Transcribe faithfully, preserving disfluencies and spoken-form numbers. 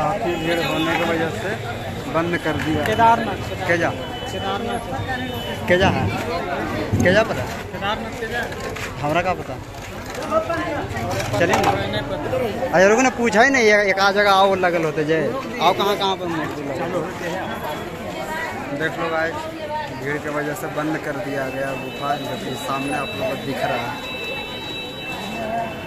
काफ़ी भीड़ होने की वजह से बंद कर दिया। केदारनाथ केजा केदारनाथ केजा है केजा पता केदारनाथ केजा हमारा क्या पता। चलिए अरे रुको ना, पूछा ही नहीं, एक आध जगह आओ लगल होते जय आओ कहाँ कहाँ पर मूर्ति लगा। देख लो गाइस, भीड़ की वजह से बंद कर दिया गया गुफा, जो कि सामने आप लोगों को दिख रहा है।